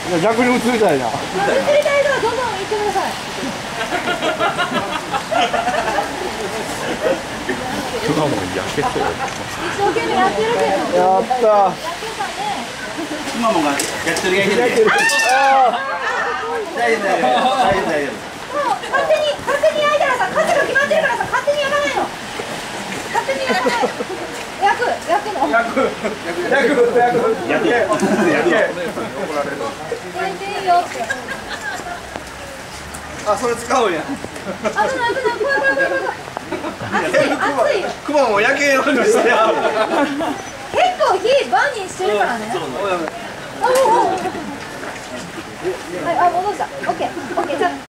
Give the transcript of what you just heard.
逆に映りたいな。映りたいからどんどん行ってください。 くまモン焼けそう。 一生懸命やってるけど。 やった。 くまモンが焼き鳥がいける。大丈夫。 勝手に焼いたらさ、数が決まってるからさ、勝手に焼かないの。勝手に焼かないの。焼くの。焼け。焼いていいよって。 あ、それ使うんや。 危ない。怖い。熱い。 くまモン焼けようとしてや。 結構火バーニンしてるからね。はい、戻した。オッケー。じゃあ。